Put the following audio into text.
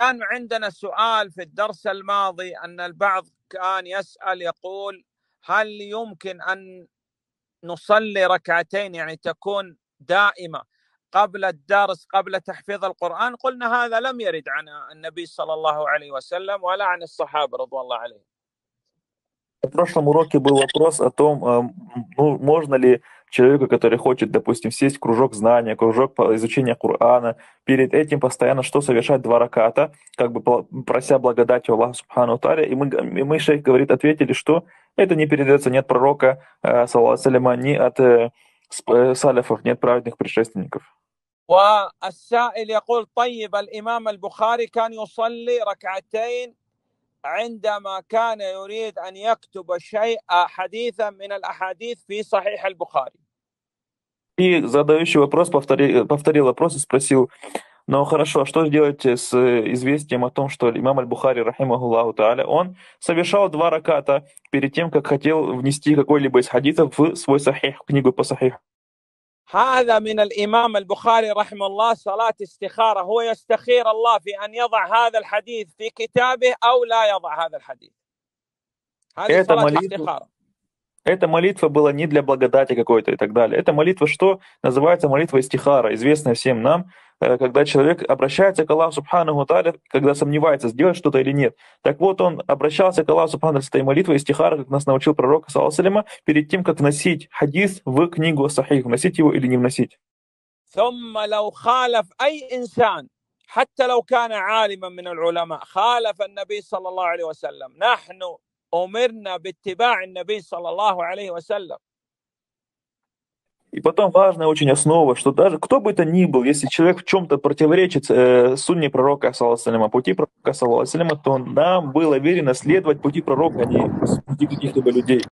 كان عندنا سؤال في الدرس الماضي أن البعض كان يسأل يقول هل يمكن أن نصلي ركعتين يعني تكون دائمة قبل الدرس قبل تحفيظ القرآن؟ قلنا هذا لم يرد عن النبي صلى الله عليه وسلم ولا عن الصحابة رضوان الله عليهم. В прошлом уроке был вопрос о том, можно ли человеку, который хочет, допустим, сесть в кружок знания, кружок по изучению Корана, перед этим постоянно что совершать 2 раката, как бы прося благодати Аллаха Субхану Тааля. И мы, шейх говорит, ответили, что это не передается ни от пророка, саллаллаху алейхи, ни от салифов, ни от праведных предшественников. والسائل يقول طيب الإمام البخاري كان يصلي ركعتين عندما كان يريد أن يكتب شيء حديثا من الأحاديث في صحيح البخاري. И задающий вопрос повторил вопрос и спросил: ну хорошо, а что же делать с известием о том, что имам Аль-Бухари, рахимахуллаху тааля, он совершал 2 раката перед тем, как хотел внести какой-либо из хадисов в свой сахих, в книгу по сахих. هذا من الإمام البخاري رحمه الله صلاة استخارة، هو يستخير الله في أن يضع هذا الحديث في كتابه أو لا يضع هذا الحديث. هذه صلاة استخارة. Эта молитва была не для благодати какой-то и так далее. Эта молитва, что называется молитва истихара, известная всем нам, когда человек обращается к Аллаху Субханаху Тааля, когда сомневается, сделать что-то или нет. Так вот, он обращался к Аллаху Субханаху с этой молитвой истихара, как нас научил пророк, саллаллаху алейхи, перед тем, как вносить хадис в книгу Сахих, вносить его или не вносить. ثم لو خالف أي إنسان حتى لو كان عالما من العلماء خالف النبي صلى الله عليه وسلم، نحن أمرنا باتباع النبي صلى الله عليه وسلم. И потом важная очень основа, что даже кто бы это ни был, если человек в чем-то противоречит сунне пророка, саллаллаху алейхи, пути пророка, саллаллаху алейхи, то нам было верено следовать пути пророка, а не пути каких-либо людей.